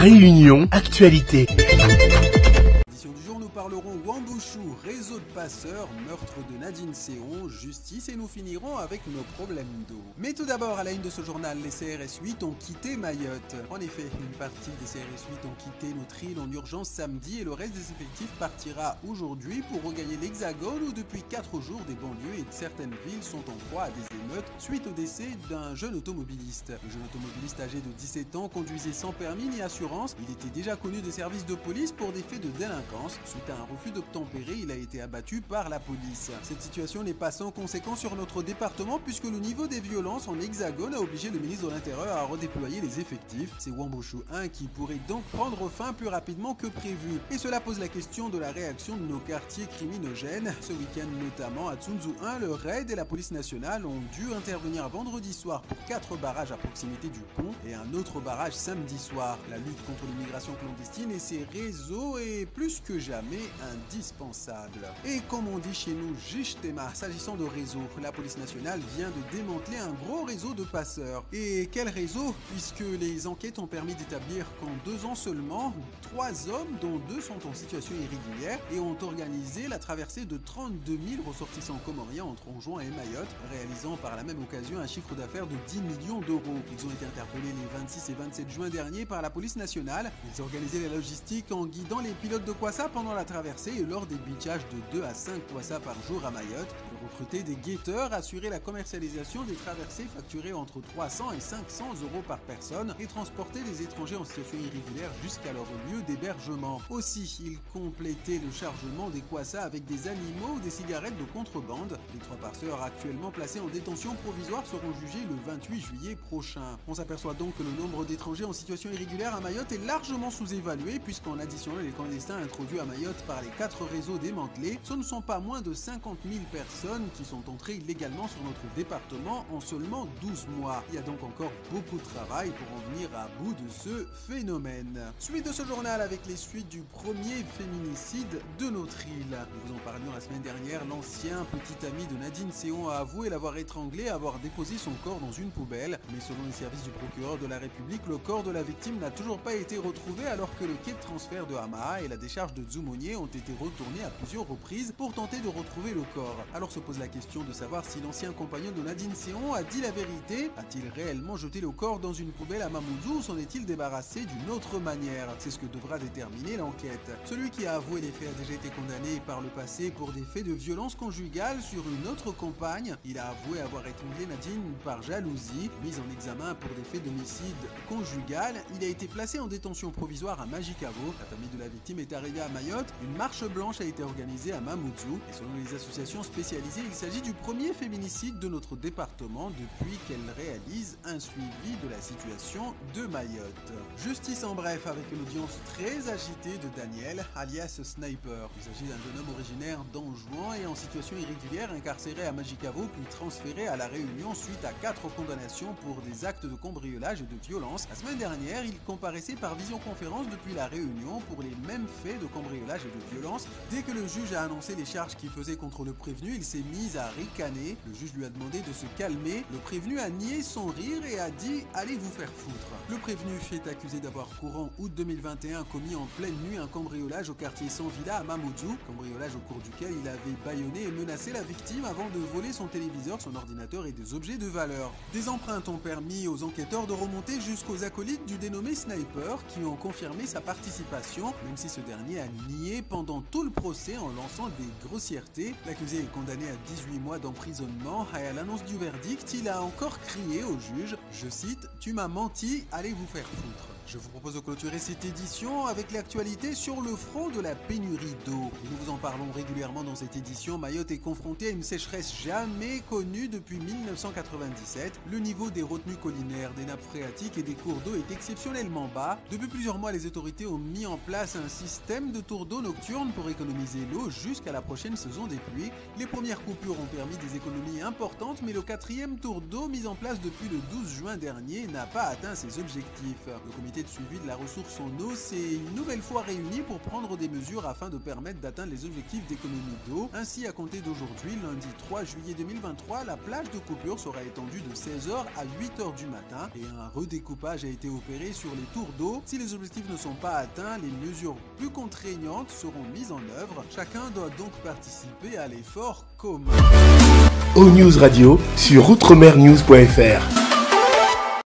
Réunion Actualité. Du jour, nous parlerons Wambushu, réseau de passeurs, meurtre de Nadine Séon, justice et nous finirons avec nos problèmes d'eau. Mais tout d'abord, à la une de ce journal, les CRS 8 ont quitté Mayotte. En effet, une partie des CRS 8 ont quitté notre île en urgence samedi et le reste des effectifs partira aujourd'hui pour regagner l'Hexagone où depuis 4 jours des banlieues et de certaines villes sont en proie à des émeutes suite au décès d'un jeune automobiliste. Le jeune automobiliste âgé de 17 ans conduisait sans permis ni assurance. Il était déjà connu des services de police pour des faits de délinquance. Suite à un refus d'obtempérer, il a été abattu par la police. Cette situation n'est pas sans conséquence sur notre département puisque le niveau des violences en Hexagone a obligé le ministre de l'Intérieur à redéployer les effectifs. C'est Wambushu 1 qui pourrait donc prendre fin plus rapidement que prévu. Et cela pose la question de la réaction de nos quartiers criminogènes. Ce week-end notamment à Tsunzu 1, le RAID et la police nationale ont dû intervenir vendredi soir pour 4 barrages à proximité du pont et un autre barrage samedi soir. La lutte contre l'immigration clandestine et ses réseaux est plus que jamais indispensable. Et comme on dit chez nous, Jishtema, s'agissant de réseau, la police nationale vient de démanteler un gros réseau de passeurs. Et quel réseau? Puisque les enquêtes ont permis d'établir qu'en 2 ans seulement, 3 hommes, dont 2 sont en situation irrégulière, et ont organisé la traversée de 32 000 ressortissants comoriens entre Anjouan et Mayotte, réalisant par la même occasion un chiffre d'affaires de 10 millions d'euros. Ils ont été interpellés les 26 et 27 juin dernier par la police nationale. Ils organisaient la logistique en guidant les pilotes de Kwassa pendant la traversée et lors des beachages de 2 à 5 Kwassa par jour à Mayotte. Ils recrutaient des guetteurs, assuraient la commercialisation des traversées facturées entre 300 et 500 euros par personne et transportaient des étrangers en situation irrégulière jusqu'à leur lieu d'hébergement. Aussi, ils complétaient le chargement des Kwassa avec des animaux ou des cigarettes de contrebande. Les 3 passeurs actuellement placés en détention provisoire seront jugés le 28 juillet prochain. On s'aperçoit donc que le nombre d'étrangers en situation irrégulière à Mayotte est largement sous-évalué puisqu'en additionnant les clandestins introduits à Mayotte par les 4 réseaux démantelés, ce ne sont pas moins de 50 000 personnes qui sont entrées illégalement sur notre département en seulement 12 mois. Il y a donc encore beaucoup de travail pour en venir à bout de ce phénomène. Suite de ce journal avec les suites du premier féminicide de notre île. Nous vous en parlions la semaine dernière, l'ancien petit ami de Nadine Séon a avoué l'avoir étranglé et avoir déposé son corps dans une poubelle. Mais selon les services du procureur de la République, le corps de la victime n'a toujours pas été retrouvé alors que le quai de transfert de Hamaha et la décharge de Dzoumogné ont été retournés à plusieurs reprises pour tenter de retrouver le corps. Alors se pose la question de savoir si l'ancien compagnon de Nadine Séon a dit la vérité. A-t-il réellement jeté le corps dans une poubelle à Mamoudzou ou s'en est-il débarrassé d'une autre manière? C'est ce que devra déterminer l'enquête. Celui qui a avoué les faits a déjà été condamné par le passé pour des faits de violence conjugale sur une autre compagne. Il a avoué avoir étranglé Nadine par jalousie. Mis en examen pour des faits d'homicide conjugal, il a été placé en détention provisoire à Majicavo. La famille de la victime est arrivée à Mayotte. Une marche blanche a été organisée à Mamoudzou. Et selon les associations spécialisées, il s'agit du premier féminicide de notre département depuis qu'elle réalise un suivi de la situation de Mayotte. Justice en bref avec une audience très agitée de Daniel, alias Sniper. Il s'agit d'un jeune homme originaire d'Anjouan et en situation irrégulière incarcéré à Majicavo puis transféré à La Réunion suite à 4 condamnations pour des actes de cambriolage et de violence. La semaine dernière, il comparaissait par visioconférence depuis La Réunion pour les mêmes faits de cambriolage et de violence. Dès que le juge a annoncé les charges qu'il faisait contre le prévenu, il s'est mis à ricaner. Le juge lui a demandé de se calmer. Le prévenu a nié son rire et a dit « Allez vous faire foutre ». Le prévenu est accusé d'avoir courant août 2021 commis en pleine nuit un cambriolage au quartier Sans Villa à Mamoudzou, cambriolage au cours duquel il avait bâillonné et menacé la victime avant de voler son téléviseur, son ordinateur et des objets de valeur. Des empreintes ont permis aux enquêteurs de remonter jusqu'aux acolytes du dénommé Sniper qui ont confirmé sa participation, même si ce dernier a nié pendant tout le procès en lançant des grossièretés. L'accusé est condamné à 18 mois d'emprisonnement et à l'annonce du verdict, il a encore crié au juge, je cite, « Tu m'as menti, allez vous faire foutre ». Je vous propose de clôturer cette édition avec l'actualité sur le front de la pénurie d'eau. Et nous vous en parlons régulièrement dans cette édition. Mayotte est confrontée à une sécheresse jamais connue depuis 1997. Le niveau des retenues collinaires, des nappes phréatiques et des cours d'eau est exceptionnellement bas. Depuis plusieurs mois, les autorités ont mis en place un système de tours d'eau nocturnes pour économiser l'eau jusqu'à la prochaine saison des pluies. Les premières coupures ont permis des économies importantes, mais le 4e tour d'eau mis en place depuis le 12 juin dernier n'a pas atteint ses objectifs. Le comité comité de suivi de la ressource en eau s'est une nouvelle fois réuni pour prendre des mesures afin de permettre d'atteindre les objectifs d'économie d'eau. Ainsi, à compter d'aujourd'hui, lundi 3 juillet 2023, la plage de coupure sera étendue de 16h à 8h du matin et un redécoupage a été opéré sur les tours d'eau. Si les objectifs ne sont pas atteints, les mesures plus contraignantes seront mises en œuvre. Chacun doit donc participer à l'effort commun. O-News Radio sur outremernews.fr.